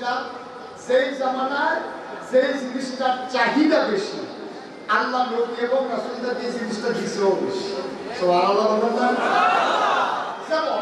বলছিলাম সেই জামানায় সেই জিনিসটার চাহিদা বেশি, আল্লাহ নবী এবং রাসূলদের যে জিনিসটা দিছেও বেশি। সুবহানাল্লাহ বলবেন না? যেমন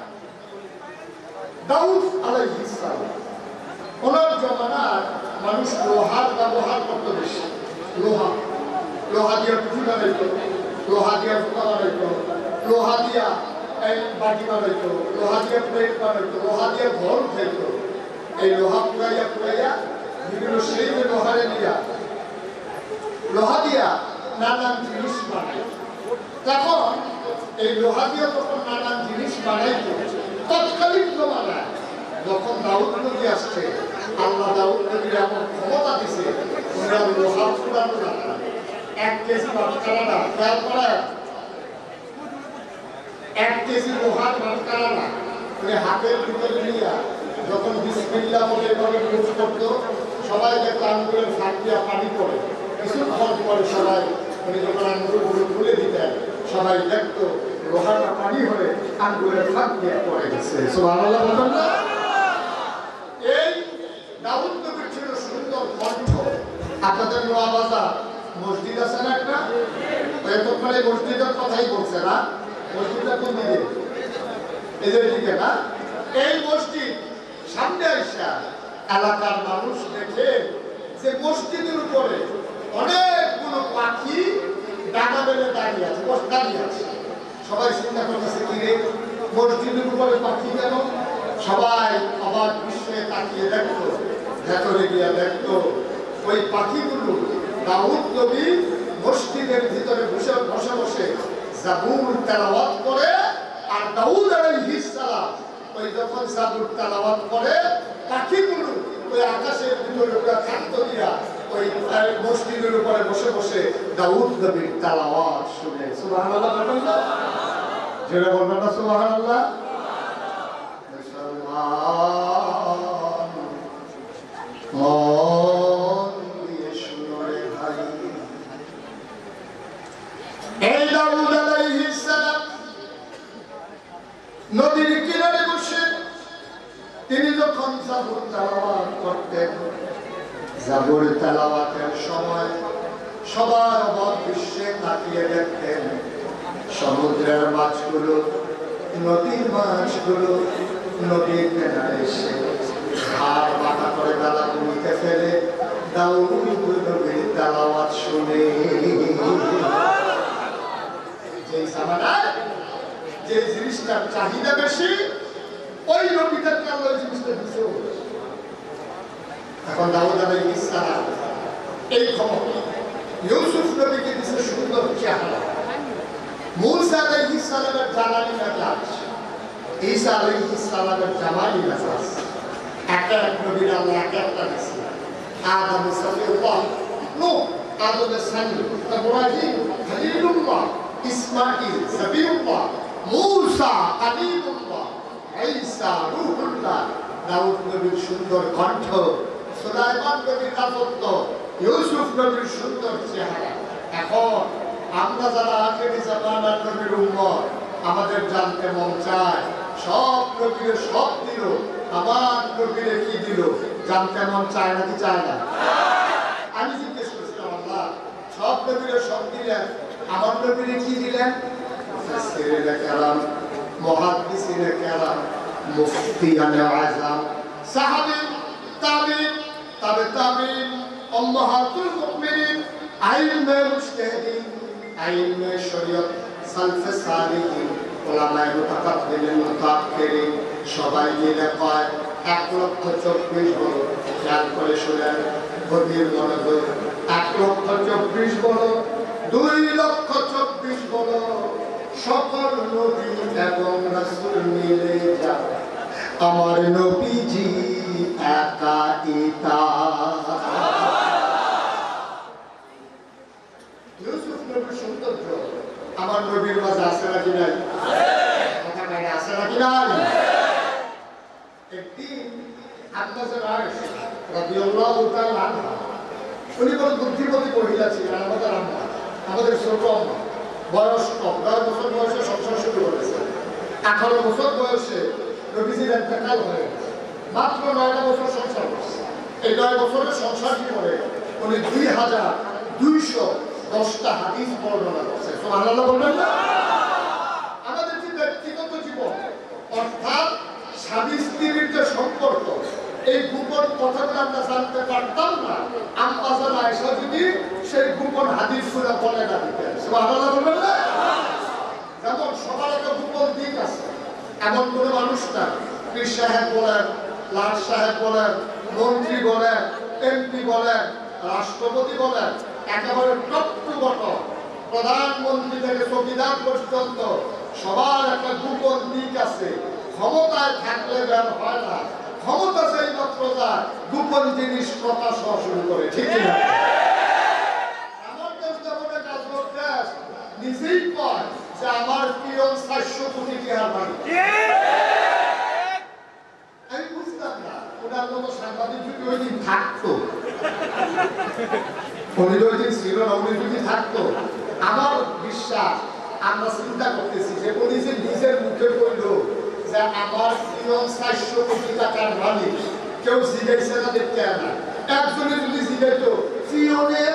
দাউদ আলাইহিস সালাম, ওনার জামানার মানুষ লোহার ব্যবহার করতে বেশি। লোহা দিয়ে পুঁথি বানাইতো, লোহা দিয়ে জুতা বানাইতো, লোহা দিয়া বাটি বানাইতো, লোহা দিয়ে প্লেট বানাইতো, লোহা দিয়ে ঘর উঠাইতো। এই লোহা পুরাইয়া বিভিন্ন শিল্পে লোহা দিয়া নানান জিনিস বানাইতো। তখন এই লোহা দিয়ে যখন নানান জিনিস বানাইতো, তৎকালীন জমানায় যখন দাউদ নবী আসছে, আল্লাহ দাউদ নবীর এমন ক্ষমতা দিছে, ওরা লোহা পুরানো না, 1 কেজি মানকারা না, খেয়াল করেন, 1 কেজি লোহার মানকারা না, উনি হাতের ভিতরে নিয়ে যখন বিসমিল্লাহ বলে এভাবে মুখ করতো, সবাই দেখতো আঙ্গুলের ফাঁক দিয়া পানি পড়ে। কিছুক্ষণ পরে সবাই উনি যখন আঙ্গুলগুলো খুলে দিতেন, সবাই দেখতো লোহাটা পানি হলে আঙ্গুলের ফাঁক দিয়ে পড়ে গেছে। সুবহানাল্লাহ বলবেন না? এই দাউদ নবীর ছিল সুন্দর কণ্ঠ। আপনাদের নোয়াবাজার মসজিদ আছে না একটা, এতক্ষণে মসজিদের কথাই বলছে না? মসজিদটা কোন দিকে? এদের দিকে না? এই মসজিদ সামনে আসা এলাকার মানুষ দেখে যে মসজিদের উপরে অনেকগুলো পাখি ডানা বেঁধে দাঁড়িয়ে আছে। সবাই চিন্তা করতেছে কি রে, মসজিদের উপরে পাখি কেন? সবাই অবাক বিশ্বে তাকিয়ে দেখতো, ভেতরে গিয়া দেখতো ওই পাখিগুলো দাউদ নবী মসজিদের ভিতরে বসে বসে জাবুর তেলাওয়াত করে। আর দাউদ আলাইহিস সালাম ওই যখন জাবুর তেলাওয়াত করে, পাখিগুলো ওই আকাশের ভিতরে পুরো খাদ্য দিয়া ওই মসজিদের উপরে বসে দাউদ নবীর তেলাওয়াত শুনে। সুবহানাল্লাহ বলবেন না? যারা বলবেন না সুবহানাল্লাহ? এই দাউদ আলাইহিস সালাম নদীর কিনারে বসে তিনি যখন জাবুর তেলাওয়াত করতেন, জাবুর তেলাওয়াতের সময় সবার অবাক বিশ্বে তাকিয়ে দেখতেন সমুদ্রের মাছগুলো, নদীর মাছগুলো নদীর কিনারে এসে আর বাঁকা করে গালা ভূমিতে ফেলে দাউদ নবীর তেলাওয়াত শুনে। যে জামানায় যে জিনিসটার চাহিদা বেশি, ওই নবীদেরকে আল্লাহ জিনিসটা দিছে। এখন দাউদ আলাইহিস সালাম এই ক্ষমতা, ইউসুফ নবীকে দিছে সুন্দর চেহারা, মূসা আলাইহিস সালামের জালালি মেজাজ, ঈসা আলাইহিস সালামের জামালি মেজাজ। এক নবীর আল্লাহ এক একটা দিছে। আদম সফিউল্লাহ, নূহ আদমের সানি, ইব্রাহিম খলিলুল্লাহ, ইসমাঈল সফিউল্লাহ, মূসা কালিমুল্লাহ, ঈসা রূহুল্লাহ। দাউদ নবীর সুন্দর কণ্ঠ, সুলাইমান নবীর রাজত্ব, ইউসুফ নবীর সুন্দর চেহারা। এখন আমরা যারা আখেরি জামানার নবীর উম্মত, আমাদের জানতে মন চায় সব নবীর সব দিল, আমার নবীর কি দিল জানতে মন চায় নাকি চায় না? আমি জিজ্ঞেস করছিলাম, আল্লাহ সব নবীর সব দিলেন, আমার নবীর কি দিলেন? মুফাসসিরিনে কেরাম, মুহাদ্দিসিনে কেরাম, মুফতিয়ানে আযম, সাহাবী, তাবিঈন, তাবিঈন, উম্মাহাতুল মুমিনিন, আইম্মে মুজতাহিদিন, আইম্মে শরীয়ত, সালফে সালিহিন, উলামায়ে মুতাকাদ্দিমিন, মুতাআখিরিন, সবাই মিলে কয় 1,24,000 বলো। খেয়াল করে শুনেন, গভীর মনোযোগ। 1,24,000 বলো, 2,24,000 বলো, সকল নবী এবং রাসূল মিলে যা আমার নবীজি একা ইতা। ইউসুফ নবীর সৌন্দর্য আমার নবীর মাঝে আছে নাকি নাই? কথা নাই, আছে নাকি নাই? একদিন আব্বাসের আয়েশা রাদিয়াল্লাহু তাআলা আনহা, উনি বড় বুদ্ধিমতী মহিলা ছিলেন, আমাদের আম্মা, আমাদের ছোট আম্মা। বয়স কম, 10 বছর বয়সে সংসার শুরু করেছে। 18 বছর বয়সে নবীজির ইন্তেকাল হয়ে গেছে। মাত্র 9টা বছর সংসার করছে। এই 9 বছরের সংসার জীবনে উনি 2210টা হাদিস বর্ণনা করছে। সুবহানাল্লাহ বলবেন না? আমাদের যে ব্যক্তিগত জীবন অর্থাৎ স্বামী স্ত্রীর যে সম্পর্ক, এই গোপন কথাগুলো আমরা জানতে পারতাম না আম্মা জান আয়েশা যদি সেই গোপন হাদিসগুলো বলে না দিতেন। সুবহানাল্লাহ বলবেন না? যেমন সবার একটা গোপন দিক আছে, এমন কোনো মানুষ না পীর সাহেব বলেন, লাট সাহেব বলেন, মন্ত্রী বলেন, এমপি বলেন, রাষ্ট্রপতি বলেন, একেবারে টপ টু বটম প্রধানমন্ত্রী থেকে চৌকিদার পর্যন্ত সবার একটা গোপন দিক আছে। ক্ষমতায় থাকলে বের হয় না, ক্ষমতা সেই মাত্র যায় গোপন জিনিস প্রকাশ হওয়া শুরু করে। ঠিক না? আমার দেশ যেমন কাজ করতে নিজেই কয় যে আমার প্রিয় 400 কোটি টাকার মালিক। আমি বুঝতাম না ওনার মতো সাংবাদিক যদি ওই দিন থাকতো, উনি ওই দিন ছিল না, উনি যদি থাকতো আমার বিশ্বাস, আমরা চিন্তা করতেছি যে উনি যে নিজের মুখে বলল যে আমার প্রিয় 400 কোটি টাকার মালিক, কেউ জিজ্ঞাসা না দেখতে না, একজনে যদি জিজ্ঞাসা প্রিয়নের